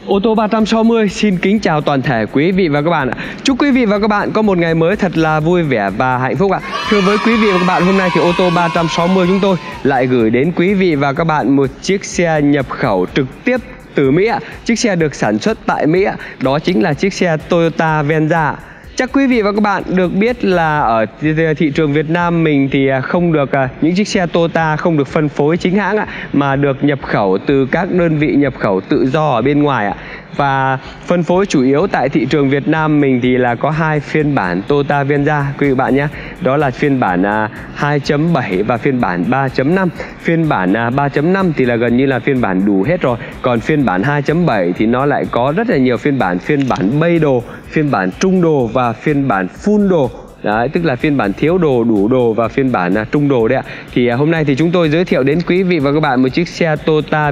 Ô tô 360 xin kính chào toàn thể quý vị và các bạn ạ. Chúc quý vị và các bạn có một ngày mới thật là vui vẻ và hạnh phúc ạ. Thưa với quý vị và các bạn, hôm nay thì ô tô 360 chúng tôi lại gửi đến quý vị và các bạn một chiếc xe nhập khẩu trực tiếp từ Mỹ ạ. Chiếc xe được sản xuất tại Mỹ ạ. Đó chính là chiếc xe Toyota Venza. Chắc quý vị và các bạn được biết là ở thị trường Việt Nam mình thì không được những chiếc xe Toyota không được phân phối chính hãng ạ, mà được nhập khẩu từ các đơn vị nhập khẩu tự do ở bên ngoài ạ. Và phân phối chủ yếu tại thị trường Việt Nam mình thì là có hai phiên bản Toyota Venza quý vị bạn nhé. Đó là phiên bản 2.7 và phiên bản 3.5. Phiên bản 3.5 thì là gần như là phiên bản đủ hết rồi. Còn phiên bản 2.7 thì nó lại có rất là nhiều phiên bản bay đồ, phiên bản trung đồ và phiên bản full đồ. Đấy, tức là phiên bản thiếu đồ, đủ đồ và phiên bản trung đồ đấy ạ. Thì hôm nay thì chúng tôi giới thiệu đến quý vị và các bạn một chiếc xe Toyota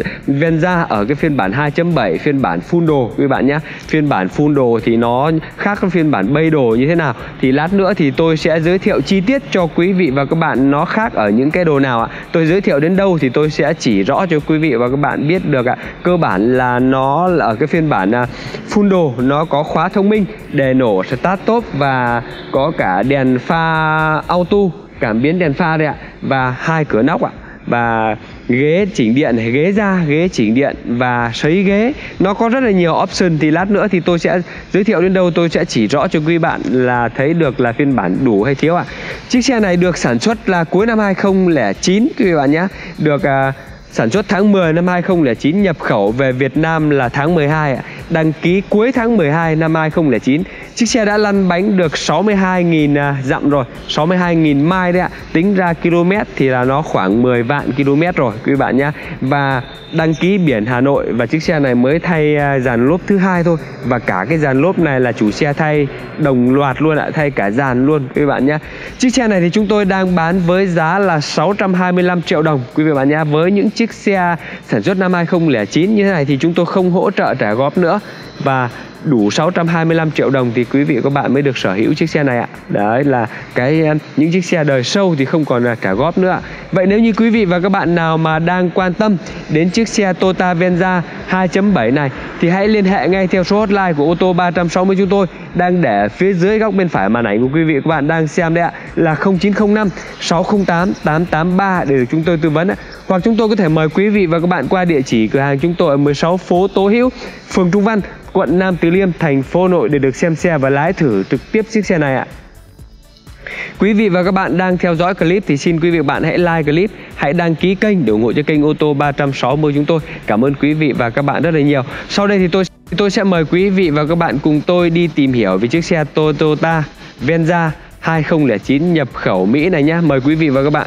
Venza ở cái phiên bản 2.7, phiên bản full đồ quý bạn nhé. Phiên bản full đồ thì nó khác với phiên bản bay đồ như thế nào thì lát nữa thì tôi sẽ giới thiệu chi tiết cho quý vị và các bạn nó khác ở những cái đồ nào ạ. Tôi giới thiệu đến đâu thì tôi sẽ chỉ rõ cho quý vị và các bạn biết được ạ. Cơ bản là nó là ở cái phiên bản full đồ nó có khóa thông minh, đề nổ start top và có cả đèn pha auto, cảm biến đèn pha đây ạ, và hai cửa nóc ạ, và ghế chỉnh điện, ghế da, ghế chỉnh điện và sấy ghế. Nó có rất là nhiều option thì lát nữa thì tôi sẽ giới thiệu đến đâu tôi sẽ chỉ rõ cho quý bạn là thấy được là phiên bản đủ hay thiếu ạ. Chiếc xe này được sản xuất là cuối năm 2009 quý bạn nhé. Được sản xuất tháng 10 năm 2009, nhập khẩu về Việt Nam là tháng 12 ạ. Đăng ký cuối tháng 12 năm 2009. Chiếc xe đã lăn bánh được 62.000 dặm rồi, 62.000 mai đấy ạ. Tính ra km thì là nó khoảng 10 vạn km rồi quý bạn nhé. Và đăng ký biển Hà Nội, và chiếc xe này mới thay dàn lốp thứ hai thôi. Và cả cái dàn lốp này là chủ xe thay đồng loạt luôn ạ, thay cả dàn luôn quý bạn nhé. Chiếc xe này thì chúng tôi đang bán với giá là 625 triệu đồng quý vị bạn nhé. Với những chiếc xe sản xuất năm 2009 như thế này thì chúng tôi không hỗ trợ trả góp nữa, và đủ 625 triệu đồng thì quý vị và các bạn mới được sở hữu chiếc xe này ạ. Đấy là những chiếc xe đời sau thì không còn là trả góp nữa ạ. Vậy nếu như quý vị và các bạn nào mà đang quan tâm đến chiếc xe Toyota Venza 2.7 này thì hãy liên hệ ngay theo số hotline của ô tô 360 chúng tôi đang để phía dưới góc bên phải màn ảnh của quý vị và các bạn đang xem đấy ạ, là 0905 608 883 để được chúng tôi tư vấn ạ. Hoặc chúng tôi có thể mời quý vị và các bạn qua địa chỉ cửa hàng chúng tôi ở 16 phố Tố Hữu, phường Trung Văn, quận Nam Từ Liêm, thành phố Hà Nội để được xem xe và lái thử trực tiếp chiếc xe này ạ. Quý vị và các bạn đang theo dõi clip thì xin quý vị và các bạn hãy like clip, hãy đăng ký kênh để ủng hộ cho kênh ô tô 360 chúng tôi. Cảm ơn quý vị và các bạn rất là nhiều. Sau đây thì tôi sẽ mời quý vị và các bạn cùng tôi đi tìm hiểu về chiếc xe Toyota Venza 2009 nhập khẩu Mỹ này nhé. Mời quý vị và các bạn.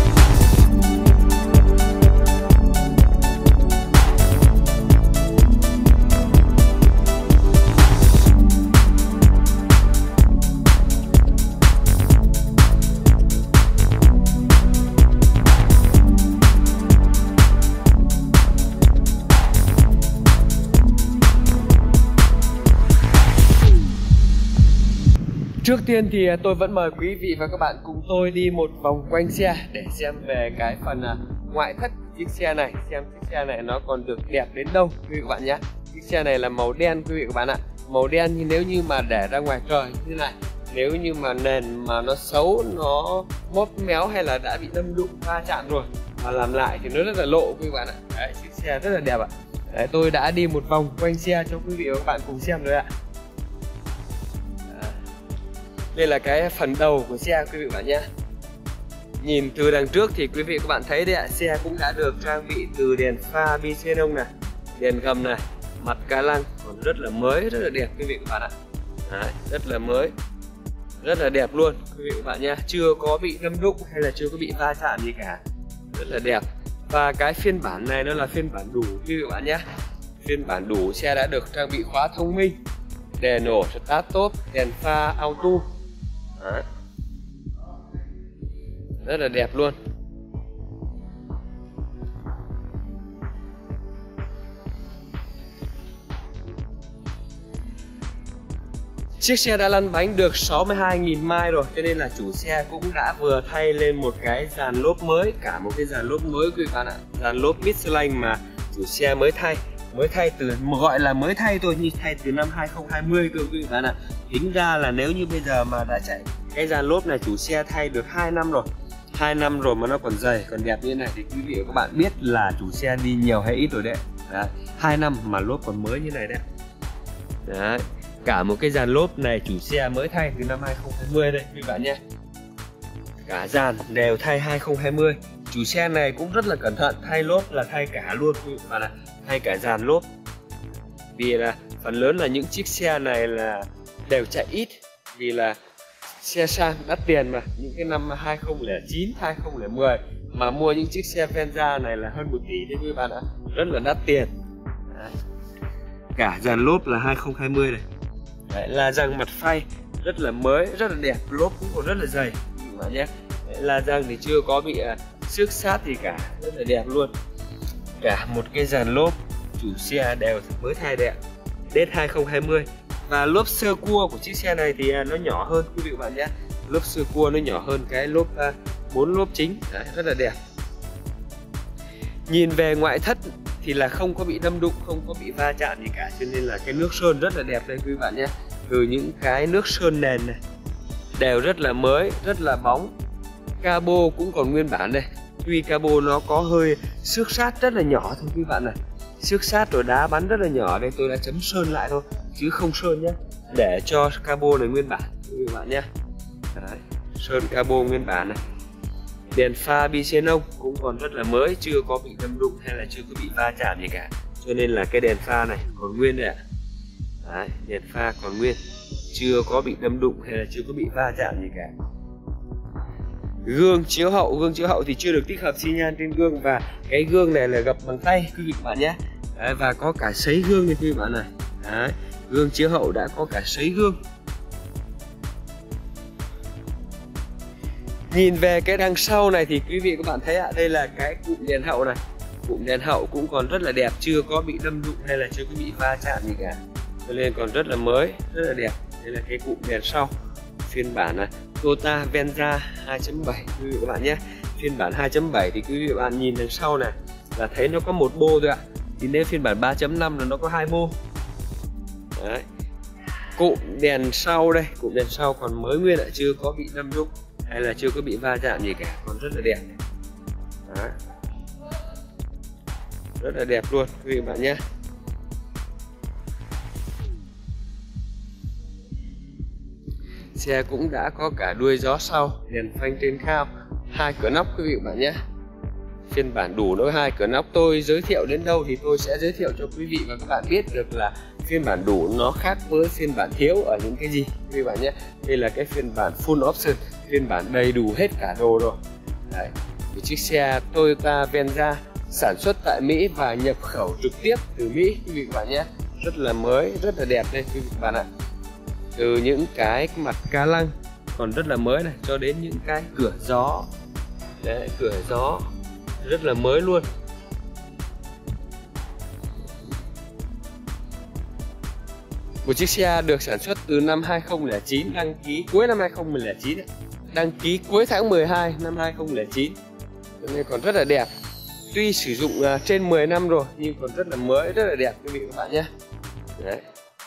Trước tiên thì tôi vẫn mời quý vị và các bạn cùng tôi đi một vòng quanh xe để xem về cái phần ngoại thất của chiếc xe này, xem chiếc xe này nó còn được đẹp đến đâu quý vị và các bạn nhé. Chiếc xe này là màu đen quý vị và các bạn ạ. Màu đen thì nếu như mà để ra ngoài trời như thế này, nếu như mà nền mà nó xấu, nó móp méo hay là đã bị đâm đụng va chạm rồi mà làm lại thì nó rất là lộ quý vị và các bạn ạ. Đấy, chiếc xe rất là đẹp ạ. Đấy, tôi đã đi một vòng quanh xe cho quý vị và các bạn cùng xem rồi ạ. Đây là cái phần đầu của xe quý vị và các bạn nhé. Nhìn từ đằng trước thì quý vị và các bạn thấy đấy ạ, xe cũng đã được trang bị từ đèn pha bi xenon này, đèn gầm này, mặt ca lăng còn rất là mới, rất là đẹp quý vị và các bạn ạ. Đấy, rất là mới, rất là đẹp luôn quý vị và các bạn nhé. Chưa có bị đâm đụng hay là chưa có bị va chạm gì cả, rất là đẹp. Và cái phiên bản này nó là phiên bản đủ quý vị và các bạn nhé. Phiên bản đủ, xe đã được trang bị khóa thông minh, đèn nổ start top, đèn pha auto. Đấy. Rất là đẹp luôn. Chiếc xe đã lăn bánh được 62.000 mai rồi, cho nên là chủ xe cũng đã vừa thay lên một cái dàn lốp mới, cả một cái dàn lốp mới quý vị bạn ạ. Dàn lốp Michelin mà chủ xe mới thay. mới thay từ, gọi là mới thay thôi, nhưng thay từ năm 2020 cơ quý vị bạn ạ. Tính ra là nếu như bây giờ mà đã chạy cái dàn lốp này, chủ xe thay được 2 năm rồi, 2 năm rồi mà nó còn dày, còn đẹp như thế này thì quý vị và các bạn biết là chủ xe đi nhiều hay ít rồi đấy. Đấy, 2 năm mà lốp còn mới như này đấy. Đấy, cả một cái dàn lốp này chủ xe mới thay từ năm 2020 đây quý bạn nhé. Cả dàn đều thay 2020. Chủ xe này cũng rất là cẩn thận, thay lốp là thay cả luôn quý bạn ạ, thay cả dàn lốp. Vì là phần lớn là những chiếc xe này là đều chạy ít, vì là xe sang đắt tiền mà. Những cái năm 2009, 2010 mà mua những chiếc xe Venza này là hơn 1 tỷ đấy quý bạn ạ, rất là đắt tiền. Đấy. Cả dàn lốp là 2020 này. Đấy, là răng mặt phay rất là mới, rất là đẹp, lốp cũng còn rất là dày các bạn nhé. Đấy, là răng thì chưa có bị xước sát gì cả, rất là đẹp luôn. Cả một cái dàn lốp chủ xe đều mới thay đẹp, đến 2020. Và lốp sơ cua của chiếc xe này thì nó nhỏ hơn quý vị và bạn nhé. Lốp sơ cua nó nhỏ hơn cái lốp 4 lốp chính. Đấy, rất là đẹp. Nhìn về ngoại thất thì là không có bị đâm đụng, không có bị va chạm gì cả, cho nên là cái nước sơn rất là đẹp đây quý bạn nhé. Từ những cái nước sơn nền này đều rất là mới, rất là bóng. Cabo cũng còn nguyên bản đây. Tuy cabo nó có hơi xước sát rất là nhỏ thôi quý bạn này, xước sát rồi đá bắn rất là nhỏ. Đây tôi đã chấm sơn lại thôi chứ không sơn nhé, để cho cabo này nguyên bản quý bạn nhé. Đấy, sơn cabo nguyên bản này. Đèn pha bi xenon cũng còn rất là mới, chưa có bị đâm đụng hay là chưa có bị va chạm gì cả, cho nên là cái đèn pha này còn nguyên đấy ạ. Đấy, đèn pha còn nguyên, chưa có bị đâm đụng hay là chưa có bị va chạm gì cả. Gương chiếu hậu thì chưa được tích hợp xi nhan trên gương, và cái gương này là gập bằng tay quý vị bạn nhé. Đấy, và có cả sấy gương này quý vị bạn này. Đấy, gương chiếu hậu đã có cả sấy gương. Nhìn về cái đằng sau này thì quý vị các bạn thấy ạ, đây là cái cụm đèn hậu này. Cụm đèn hậu cũng còn rất là đẹp, chưa có bị đâm đụng hay là chưa có bị va chạm gì cả, cho nên còn rất là mới, rất là đẹp. Đây là cái cụm đèn sau phiên bản này Toyota Venza 2.7 quý vị các bạn nhé. Phiên bản 2.7 thì quý vị các bạn nhìn đằng sau này là thấy nó có một bô thôi ạ. Thì đến phiên bản 3.5 là nó có 2 bô. Đấy. Cụm đèn sau đây, cụm đèn sau còn mới nguyên ạ, chưa có bị đâm đụng hay là chưa có bị va chạm gì cả, còn rất là đẹp. Đấy. Rất là đẹp luôn quý vị bạn nhé. Xe cũng đã có cả đuôi gió sau, đèn phanh trên cao, 2 cửa nóc quý vị bạn nhé. Phiên bản đủ nó 2 cửa nóc. Tôi giới thiệu đến đâu thì tôi sẽ giới thiệu cho quý vị và các bạn biết được là phiên bản đủ nó khác với phiên bản thiếu ở những cái gì quý vị bạn nhé. Đây là cái phiên bản full option, phiên bản đầy đủ hết cả đồ rồi. Đấy, một chiếc xe Toyota Venza sản xuất tại Mỹ và nhập khẩu trực tiếp từ Mỹ quý vị bạn nhé. Rất là mới, rất là đẹp đây quý vị bạn ạ. Từ những cái mặt ca lăng còn rất là mới này, cho đến những cái cửa gió. Đấy, cửa gió rất là mới luôn. Một chiếc xe được sản xuất từ năm 2009, đăng ký cuối năm 2009, đăng ký cuối tháng 12 năm 2009, cho nên còn rất là đẹp. Tuy sử dụng trên 10 năm rồi nhưng còn rất là mới, rất là đẹp quý vị các bạn nhé. Đấy.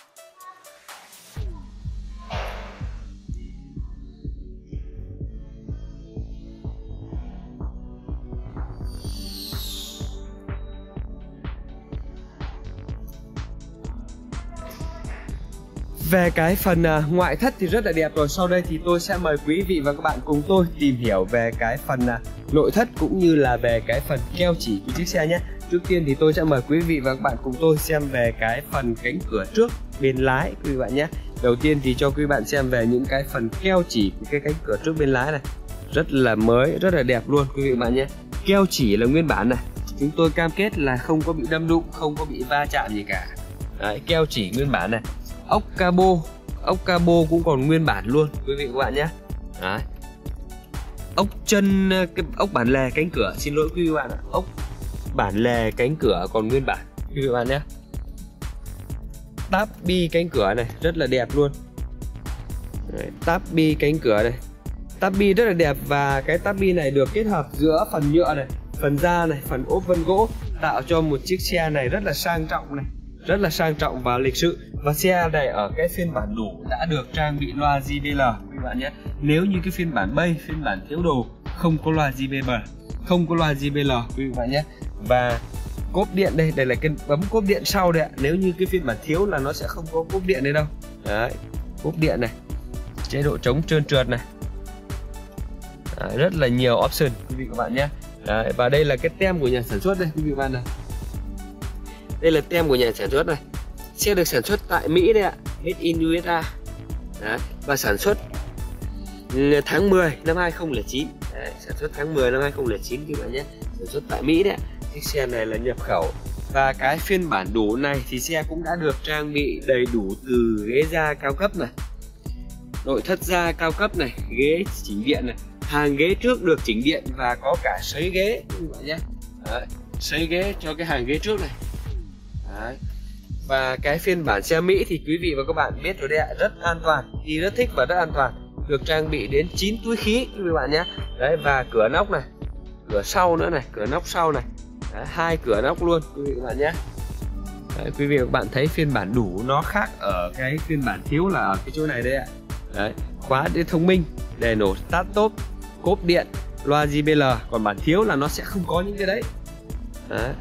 Về cái phần ngoại thất thì rất là đẹp rồi. Sau đây thì tôi sẽ mời quý vị và các bạn cùng tôi tìm hiểu về cái phần nội thất cũng như là về cái phần keo chỉ của chiếc xe nhé. Trước tiên thì tôi sẽ mời quý vị và các bạn cùng tôi xem về cái phần cánh cửa trước bên lái quý vị bạn nhé. Đầu tiên thì cho quý bạn xem về những cái phần keo chỉ của cái cánh cửa trước bên lái này. Rất là mới, rất là đẹp luôn quý vị bạn nhé. Keo chỉ là nguyên bản này. Chúng tôi cam kết là không có bị đâm đụng, không có bị va chạm gì cả. Đấy, keo chỉ nguyên bản này. Ốc cabo cũng còn nguyên bản luôn quý vị các bạn nhé. Đấy. Ốc chân, cái ốc bản lề cánh cửa, xin lỗi quý vị bạn ạ, ốc bản lề cánh cửa còn nguyên bản quý vị bạn nhé. Táp bi cánh cửa này rất là đẹp luôn. Đấy, táp bi cánh cửa này, táp bi rất là đẹp, và cái táp bi này được kết hợp giữa phần nhựa này, phần da này, phần ốp vân gỗ, tạo cho một chiếc xe này rất là sang trọng này, rất là sang trọng và lịch sự. Và xe này ở cái phiên bản đủ đã được trang bị loa JBL các bạn nhé. Nếu như cái phiên bản Base, phiên bản thiếu đồ không có loa JBL, không có loa JBL quý vị bạn nhé. Và cốp điện đây là cái bấm cốp điện sau đây ạ. Nếu như cái phiên bản thiếu là nó sẽ không có cốp điện đây đâu. Đấy, cốp điện này, chế độ chống trơn trượt này. Đấy, rất là nhiều option quý vị các bạn nhé. Đấy, và đây là cái tem của nhà sản xuất đây quý vị các bạn này. Đây là tem của nhà sản xuất này. Xe được sản xuất tại Mỹ đây ạ, made in USA. Đấy, và sản xuất tháng 10 năm 2009. Đấy, sản xuất tháng 10 năm 2009 quý bạn nhé. Sản xuất tại Mỹ đấy ạ. Chiếc xe này là nhập khẩu. Và cái phiên bản đủ này thì xe cũng đã được trang bị đầy đủ từ ghế da cao cấp này, nội thất da cao cấp này, ghế chỉnh điện này, hàng ghế trước được chỉnh điện và có cả sấy ghế quý bạn nhé. Đấy, sấy ghế cho cái hàng ghế trước này. Đấy. Và cái phiên bản xe Mỹ thì quý vị và các bạn biết rồi đấy ạ, rất an toàn, đi rất thích và rất an toàn. Được trang bị đến 9 túi khí quý vị bạn nhé. Đấy, và cửa nóc này, cửa sau nữa này, cửa nóc sau này. Đấy, 2 cửa nóc luôn quý vị và các bạn nhé. Đấy, quý vị và các bạn thấy phiên bản đủ nó khác ở cái phiên bản thiếu là ở cái chỗ này đây ạ. Đấy, khóa điện thông minh, đèn nổ start top, cốp điện, loa JBL. Còn bản thiếu là nó sẽ không có những cái đấy. Đấy.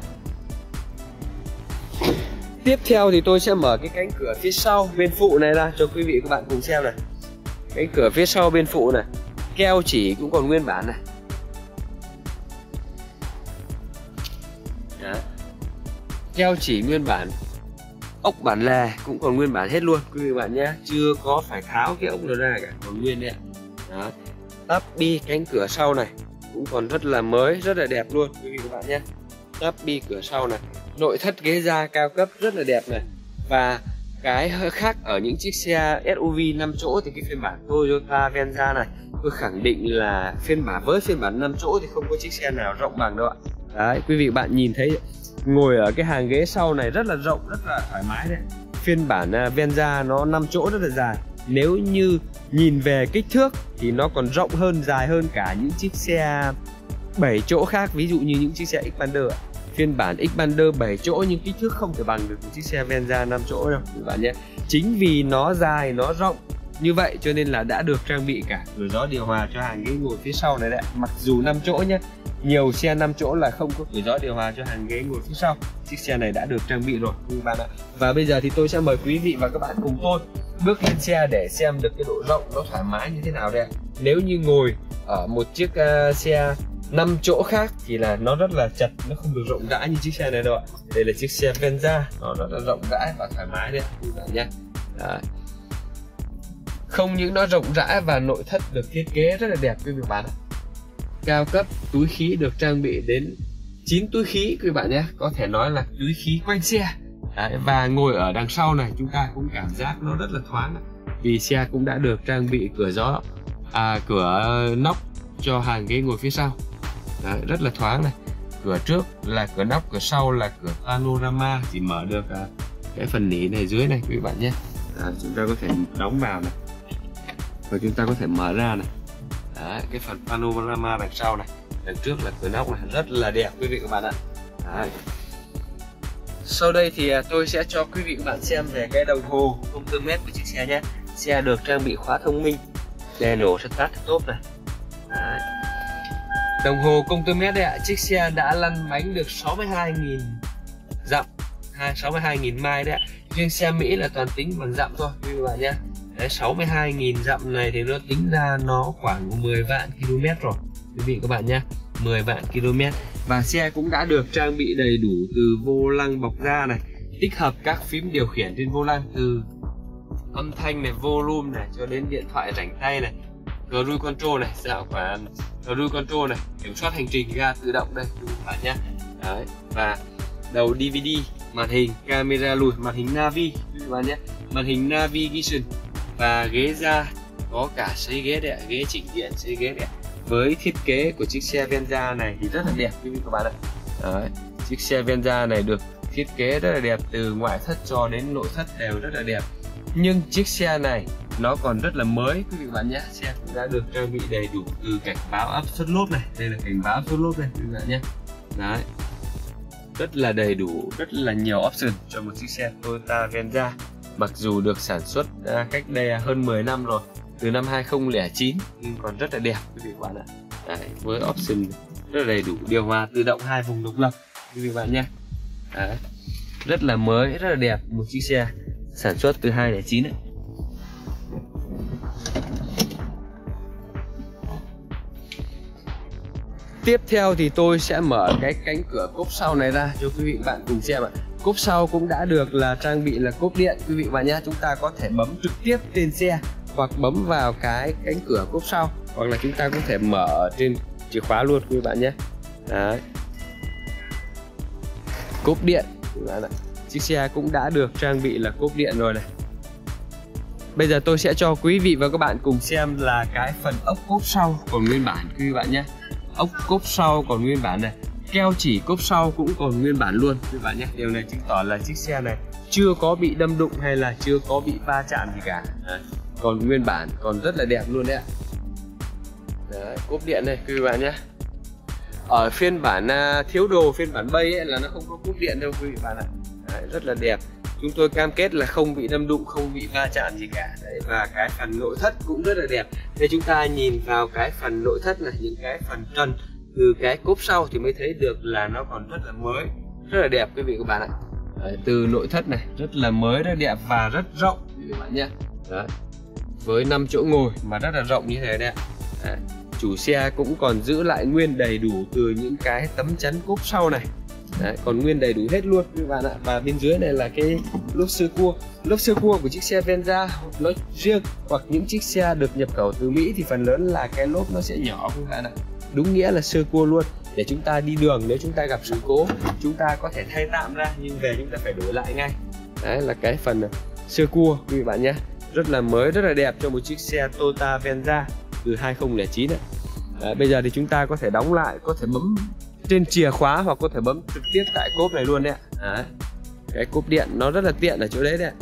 Tiếp theo thì tôi sẽ mở cái cánh cửa phía sau bên phụ này ra cho quý vị các bạn cùng xem này. Cánh cửa phía sau bên phụ này, keo chỉ cũng còn nguyên bản này. Đó. Keo chỉ nguyên bản, ốc bản lề cũng còn nguyên bản hết luôn quý vị bạn nhé, chưa có phải tháo cái ốc nào ra cả, còn nguyên đấy ạ. Đó. Tắp bi cánh cửa sau này cũng còn rất là mới, rất là đẹp luôn quý vị các bạn nhé. Tắp bi cửa sau này, nội thất ghế da cao cấp rất là đẹp này. Và cái khác ở những chiếc xe SUV 5 chỗ thì cái phiên bản Toyota Venza này tôi khẳng định là với phiên bản 5 chỗ thì không có chiếc xe nào rộng bằng đâu ạ. Đấy, quý vị bạn nhìn thấy ngồi ở cái hàng ghế sau này rất là rộng, rất là thoải mái đấy. Phiên bản Venza nó 5 chỗ rất là dài. Nếu như nhìn về kích thước thì nó còn rộng hơn, dài hơn cả những chiếc xe 7 chỗ khác, ví dụ như những chiếc xe Xpander ạ. Phiên bản Xpander 7 chỗ nhưng kích thước không thể bằng được một chiếc xe Venza 5 chỗ đâu các bạn nhé. Chính vì nó dài, nó rộng như vậy cho nên là đã được trang bị cả cửa gió điều hòa cho hàng ghế ngồi phía sau này đấy. Mặc dù 5 chỗ nhé, nhiều xe 5 chỗ là không có cửa gió điều hòa cho hàng ghế ngồi phía sau. Chiếc xe này đã được trang bị rồi các bạn ạ. Và bây giờ thì tôi sẽ mời quý vị và các bạn cùng tôi bước lên xe để xem được cái độ rộng nó thoải mái như thế nào đây. Nếu như ngồi ở một chiếc xe 5 chỗ khác thì là nó rất là chật, nó không được rộng rãi như chiếc xe này đâu ạ. Đây là chiếc xe Venza, nó rất là rộng rãi và thoải mái đấy các bạn nhé. Đấy. Không những nó rộng rãi và nội thất được thiết kế rất là đẹp quý vị bạn ạ. Cao cấp, túi khí được trang bị đến 9 túi khí quý bạn nhé, có thể nói là túi khí quanh xe. Đấy, và ngồi ở đằng sau này chúng ta cũng cảm giác nó rất là thoáng vì xe cũng đã được trang bị cửa gió, cửa nóc cho hàng ghế ngồi phía sau. Đấy, rất là thoáng này. Cửa trước là cửa nóc, cửa sau là cửa panorama, chỉ mở được cái phần nỉ này dưới này quý bạn nhé. Chúng ta có thể đóng vào này và chúng ta có thể mở ra này. Đấy, cái phần panorama đằng sau này, đằng trước là cửa nóc này, rất là đẹp quý vị các bạn ạ. Đấy. Sau đây thì tôi sẽ cho quý vị các bạn xem về cái đồng hồ công tơ mét của chiếc xe nhé. Xe được trang bị khóa thông minh, đèn nổ start top này. Đấy. Đồng hồ công tơ mét đây ạ. Chiếc xe đã lăn bánh được 62.000 dặm, 62.000 mai đấy ạ. Riêng xe Mỹ là toàn tính bằng dặm thôi quý vị bạn nhé. 62.000 dặm này thì nó tính ra nó khoảng 10 vạn km rồi quý vị các bạn nhé, 10 vạn km. Và xe cũng đã được trang bị đầy đủ từ vô lăng bọc da này, tích hợp các phím điều khiển trên vô lăng từ âm thanh này, volume này cho đến điện thoại rảnh tay này, cruise control này, dạo quản cruise control này, kiểm soát hành trình ga tự động đây quý bạn nhé. Đấy. Và đầu DVD, màn hình camera lùi, màn hình Navi quý bạn nhé, màn hình navigation. Và ghế da có cả sấy ghế đấy, ghế chỉnh điện, sấy ghế đấy. Với thiết kế của chiếc xe Venza này thì rất là đẹp quý vị các bạn ạ. Đấy. Chiếc xe Venza này được thiết kế rất là đẹp, từ ngoại thất cho đến nội thất đều rất là đẹp. Nhưng chiếc xe này nó còn rất là mới quý vị các bạn nhé. Xe cũng đã được trang bị đầy đủ từ cảnh báo áp suất lốp này, đây là cảnh báo áp suất lốp này quý vị bạn nhé. Đấy. rất là đầy đủ, rất là nhiều option cho một chiếc xe Toyota Venza. Mặc dù được sản xuất cách đây hơn 10 năm rồi, từ năm 2009, nhưng còn rất là đẹp quý vị bạn ạ. Đấy, với option rất là đầy đủ, điều hòa tự động 2 vùng độc lập quý vị bạn nhé. Đấy, rất là mới, rất là đẹp, một chiếc xe sản xuất từ 2009 ấy. Tiếp theo thì tôi sẽ mở cái cánh cửa cốp sau này ra cho quý vị bạn cùng xem ạ. Cốp sau cũng đã được là trang bị là cốp điện quý vị bạn nhé. Chúng ta có thể bấm trực tiếp trên xe hoặc bấm vào cái cánh cửa cốp sau, hoặc là chúng ta có thể mở trên chìa khóa luôn quý vị bạn nhé. Đấy, cốp điện quý vị bạn ạ. Chiếc xe cũng đã được trang bị là cốp điện rồi này. Bây giờ tôi sẽ cho quý vị và các bạn cùng xem là cái phần ốc cốp sau còn nguyên bản quý vị bạn nhé. Ốc cốp sau còn nguyên bản này, keo chỉ cốp sau cũng còn nguyên bản luôn quý bạn nhé. Điều này chứng tỏ là chiếc xe này chưa có bị đâm đụng hay là chưa có bị va chạm gì cả. Đấy, còn nguyên bản, còn rất là đẹp luôn đấy ạ. Đấy, cốp điện này quý bạn nhé. Ở phiên bản thiếu đồ, phiên bản bay ấy, là nó không có cốp điện đâu quý vị bạn ạ. Đấy, rất là đẹp. Chúng tôi cam kết là không bị đâm đụng, không bị va chạm gì cả. Đấy, và cái phần nội thất cũng rất là đẹp. Đây chúng ta nhìn vào cái phần nội thất này, những cái phần trần từ cái cốp sau thì mới thấy được là nó còn rất là mới, rất là đẹp quý vị các bạn ạ. Đấy, từ nội thất này rất là mới, rất đẹp và rất rộng quý vị bạn nhé. Đấy, với 5 chỗ ngồi mà rất là rộng như thế đấy ạ. Đấy, chủ xe cũng còn giữ lại nguyên đầy đủ từ những cái tấm chắn cốp sau này. Đấy, còn nguyên đầy đủ hết luôn quý bạn ạ. Và bên dưới này là cái lốp sơ cua. Lốp sơ cua của chiếc xe Venza nói riêng hoặc những chiếc xe được nhập khẩu từ Mỹ thì phần lớn là cái lốp nó sẽ nhỏ quý bạn ạ. Đúng nghĩa là sơ cua luôn, để chúng ta đi đường nếu chúng ta gặp sự cố chúng ta có thể thay tạm ra, nhưng về chúng ta phải đổi lại ngay. Đấy là cái phần sơ cua quý vị bạn nhé. Rất là mới, rất là đẹp cho một chiếc xe Toyota Venza từ 2009 ạ. Đấy, bây giờ thì chúng ta có thể đóng lại, có thể bấm trên chìa khóa hoặc có thể bấm trực tiếp tại cốp này luôn đấy ạ. Đấy, cái cốp điện nó rất là tiện ở chỗ đấy đấy ạ.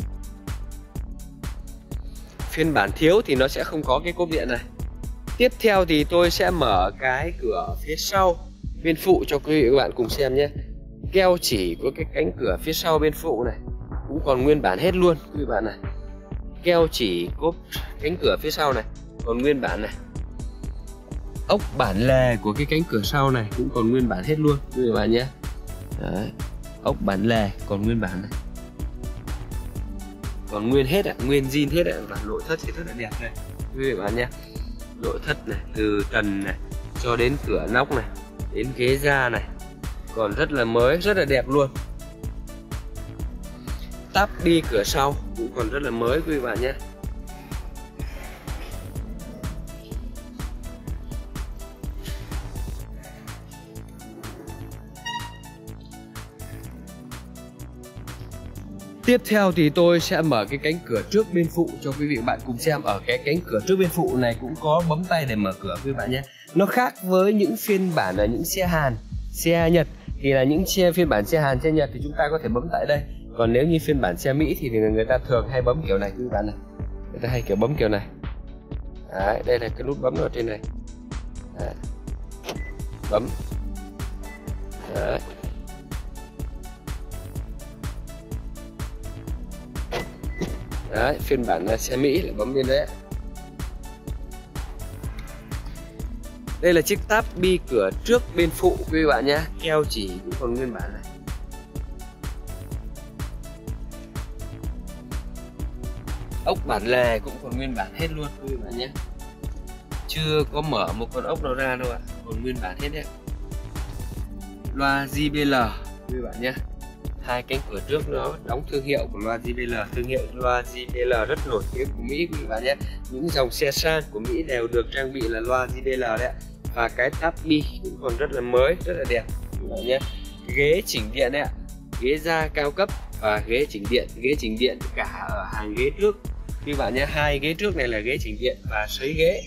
Phiên bản thiếu thì nó sẽ không có cái cốp điện này. Tiếp theo thì tôi sẽ mở cái cửa phía sau bên phụ cho quý vị và các bạn cùng xem nhé. Keo chỉ của cái cánh cửa phía sau bên phụ này cũng còn nguyên bản hết luôn quý vị bạn này. Keo chỉ cốp cánh cửa phía sau này còn nguyên bản này. Ốc bản lề của cái cánh cửa sau này cũng còn nguyên bản hết luôn quý vị bạn nhé. Đấy, ốc bản lề còn nguyên bản này, còn nguyên hết ạ, nguyên zin hết ạ. Và nội thất thì rất là đẹp đây quý vị bạn nhé. Nội thất này, từ trần này cho đến cửa nóc này, đến ghế da này, còn rất là mới, rất là đẹp luôn. Táp bi cửa sau cũng còn rất là mới quý vị bạn nhé. Tiếp theo thì tôi sẽ mở cái cánh cửa trước bên phụ cho quý vị và bạn cùng xem. Ở cái cánh cửa trước bên phụ này cũng có bấm tay để mở cửa quý vị bạn nhé. Nó khác với những phiên bản là những xe Hàn, xe Nhật thì là những phiên bản xe Hàn, xe Nhật thì chúng ta có thể bấm tại đây. Còn nếu như phiên bản xe Mỹ thì người ta thường hay bấm kiểu này quý vị bạn này. Người ta hay kiểu bấm kiểu này. Đấy, đây là cái nút bấm ở trên này. Đấy, bấm. Đấy. Đấy, phiên bản là xe Mỹ là bấm bên đấy. Đây là chiếc táp bi cửa trước bên phụ quý vị bạn nhé. Keo chỉ cũng còn nguyên bản này. Ốc bản lề cũng còn nguyên bản hết luôn quý vị bạn nhé. Chưa có mở một con ốc nào ra đâu ạ, còn nguyên bản hết đấy. Loa JBL quý vị bạn nhé. Hai cánh cửa trước nó đóng thương hiệu của loa JBL. Thương hiệu loa JBL rất nổi tiếng của Mỹ quý vị bạn nhé. Những dòng xe sang của Mỹ đều được trang bị là loa JBL đấy. Và cái táp bi cũng còn rất là mới, rất là đẹp quý vị bạn nhé. Ghế chỉnh điện đấy ạ. Ghế da cao cấp và ghế chỉnh điện. Ghế chỉnh điện cả ở hàng ghế trước quý vị bạn nhé. Hai ghế trước này là ghế chỉnh điện và sấy ghế.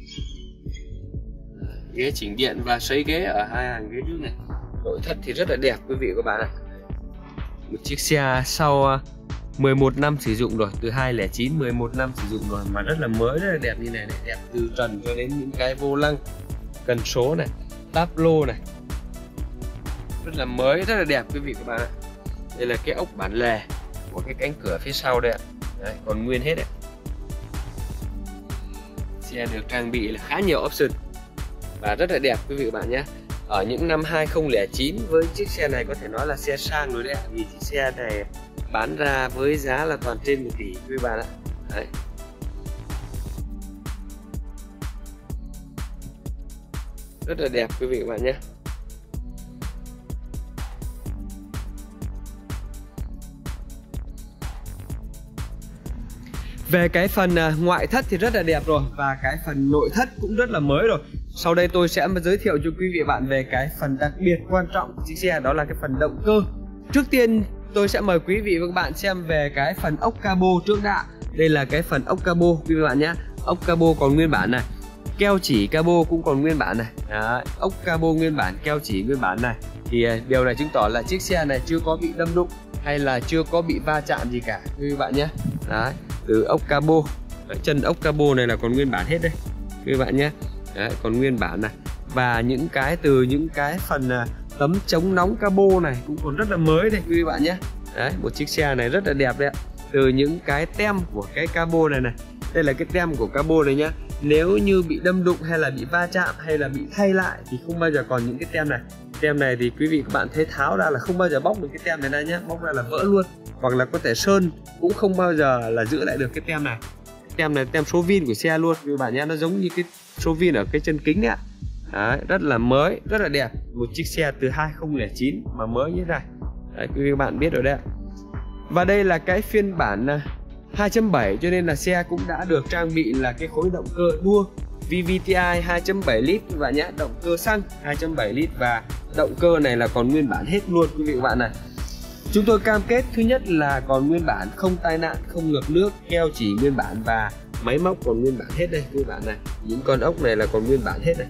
Ghế chỉnh điện và sấy ghế ở hai hàng ghế trước này. Nội thất thì rất là đẹp quý vị và các bạn ạ. Một chiếc xe sau 11 năm sử dụng rồi, từ 2009 11 năm sử dụng rồi mà rất là mới, rất là đẹp như này này. Đẹp từ trần cho đến những cái vô lăng, cần số này, táp lô này. rất là mới, rất là đẹp quý vị các bạn ạ. Đây là cái ốc bản lề của cái cánh cửa phía sau đây ạ. Đấy, còn nguyên hết đấy. Xe được trang bị là khá nhiều option và rất là đẹp quý vị các bạn nhé. Ở những năm 2009 với chiếc xe này có thể nói là xe sang rồi đấy ạ, vì chiếc xe này bán ra với giá là toàn trên 1 tỷ quý vị bạn ạ. Đấy. Rất là đẹp quý vị các bạn nhé. Về cái phần ngoại thất thì rất là đẹp rồi, và cái phần nội thất cũng rất là mới rồi. Sau đây tôi sẽ giới thiệu cho quý vị bạn về cái phần đặc biệt quan trọng của chiếc xe, đó là cái phần động cơ. Trước tiên tôi sẽ mời quý vị và các bạn xem về cái phần ốc cabo trước đã. Đây là cái phần ốc cabo quý vị bạn nhé. Ốc cabo còn nguyên bản này, keo chỉ cabo cũng còn nguyên bản này. Đấy, ốc cabo nguyên bản, keo chỉ nguyên bản này. Thì điều này chứng tỏ là chiếc xe này chưa có bị đâm đụng hay là chưa có bị va chạm gì cả quý vị bạn nhé. Đấy, từ ốc cabo, chân ốc cabo này là còn nguyên bản hết đây quý vị bạn nhé. Đấy, còn nguyên bản này, và những cái từ những cái phần tấm chống nóng cabo này cũng còn rất là mới đây quý vị bạn nhé. Đấy, một chiếc xe này rất là đẹp đấy ạ. Từ những cái tem của cái cabo này này, đây là cái tem của cabo này nhá. Nếu như bị đâm đụng hay là bị va chạm hay là bị thay lại thì không bao giờ còn những cái tem này. Tem này thì quý vị các bạn thấy tháo ra là không bao giờ bóc được cái tem này ra nhé, bóc ra là vỡ luôn. Hoặc là có thể sơn cũng không bao giờ là giữ lại được cái tem này. Tem này tem số vin của xe luôn quý vị bạn nhé, nó giống như cái số vin ở cái chân kính đấy ạ. Đấy, rất là mới, rất là đẹp. Một chiếc xe từ 2009 mà mới như thế này. Đấy, quý vị các bạn biết rồi đấy ạ. Và đây là cái phiên bản 2.7, cho nên là xe cũng đã được trang bị là cái khối động cơ đua VVTi 2.7 lít các bạn nhé. Động cơ xăng 2.7 lít và động cơ này là còn nguyên bản hết luôn quý vị các bạn này. Chúng tôi cam kết thứ nhất là còn nguyên bản, không tai nạn, không ngập nước, keo chỉ nguyên bản và máy móc còn nguyên bản hết đây quý vị bạn này. Những con ốc này là còn nguyên bản hết này.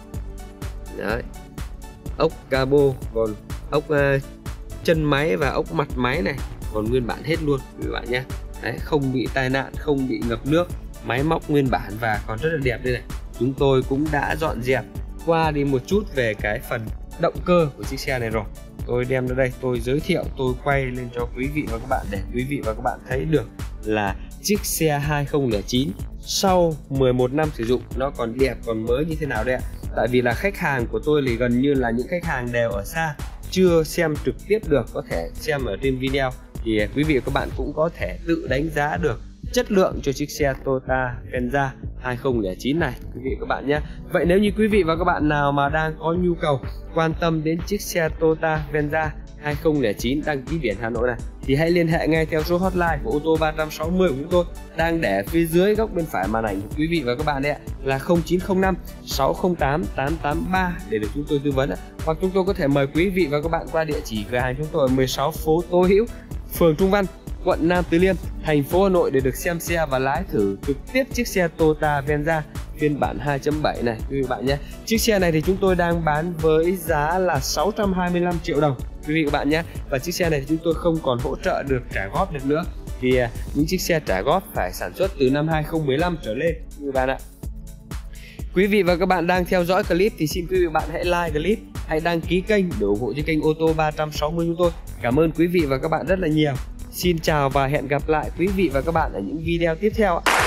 Đấy, ốc cabo, còn ốc chân máy và ốc mặt máy này còn nguyên bản hết luôn quý vị bạn nhé. Đấy, không bị tai nạn, không bị ngập nước, máy móc nguyên bản và còn rất là đẹp đây này. Chúng tôi cũng đã dọn dẹp qua đi một chút về cái phần động cơ của chiếc xe này rồi. Tôi đem ra đây, tôi giới thiệu, tôi quay lên cho quý vị và các bạn để quý vị và các bạn thấy được là chiếc xe 2009 sau 11 năm sử dụng nó còn đẹp, còn mới như thế nào đây ạ. Tại vì là khách hàng của tôi thì gần như là những khách hàng đều ở xa, chưa xem trực tiếp được, có thể xem ở trên video, thì quý vị và các bạn cũng có thể tự đánh giá được chất lượng cho chiếc xe Toyota Venza 2009 này quý vị và các bạn nhé. Vậy nếu như quý vị và các bạn nào mà đang có nhu cầu quan tâm đến chiếc xe Toyota Venza 2009 đăng ký biển Hà Nội này thì hãy liên hệ ngay theo số hotline của ô tô 360 của chúng tôi đang để phía dưới góc bên phải màn ảnh của quý vị và các bạn đấy ạ, là 0905 608 883 để được chúng tôi tư vấn ạ. Hoặc chúng tôi có thể mời quý vị và các bạn qua địa chỉ cửa hàng chúng tôi ở 16 phố Tô Hữu, phường Trung Văn, quận Nam Từ Liêm, thành phố Hà Nội để được xem xe và lái thử trực tiếp chiếc xe Toyota Venza phiên bản 2.7 này quý vị bạn nhé. Chiếc xe này thì chúng tôi đang bán với giá là 625 triệu đồng quý vị các bạn nhé. Và chiếc xe này thì chúng tôi không còn hỗ trợ được trả góp được nữa, vì những chiếc xe trả góp phải sản xuất từ năm 2015 trở lên quý vị bạn ạ. Quý vị và các bạn đang theo dõi clip thì xin quý vị và bạn hãy like clip, hãy đăng ký kênh để ủng hộ cho kênh ô tô 360 chúng tôi. Cảm ơn quý vị và các bạn rất là nhiều. Xin chào và hẹn gặp lại quý vị và các bạn ở những video tiếp theo ạ.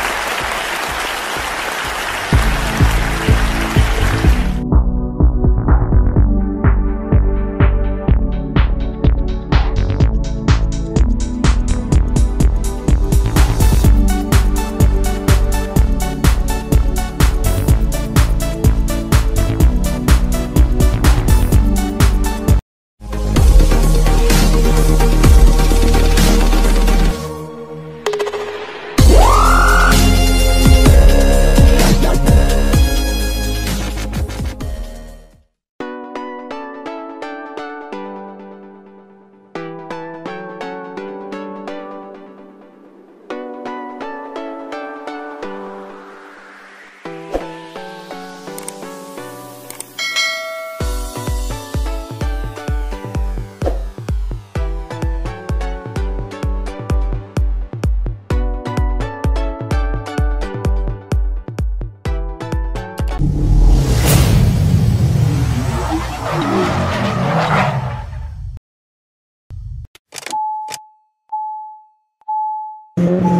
Bye.